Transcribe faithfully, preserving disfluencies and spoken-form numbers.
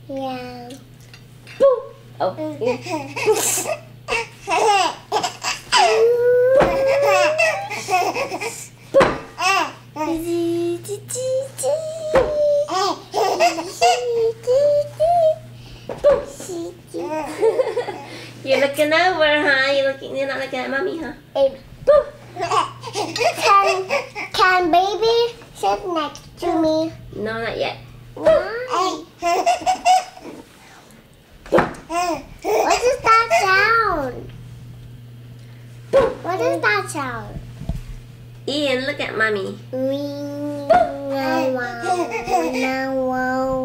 Yeah. Boo. Oh. You're looking over, huh? You're looking. You're not looking at mommy, huh? Baby. Can can baby sit next to me? No, not yet. Why? What is that sound? What is that sound? Ian, look at mommy. Wow, wow, wow.